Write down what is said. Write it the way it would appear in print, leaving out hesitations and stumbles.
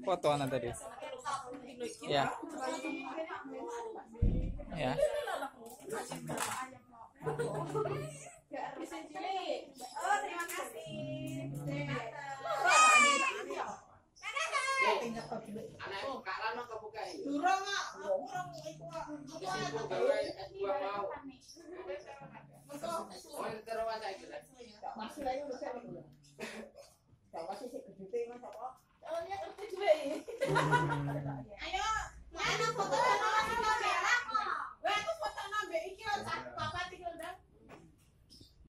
foto anak tadi. Ya. Ya. Oh, terima kasih. Anakku Kak Lano kebuka iki. Durung kok, durung iku kok. Iku gawe S2 mau. Oh, terus saiki. Masih lagi udah saya dulu. Jawa sih gede mas apa? Oh, ini gede. Ayo, mana foto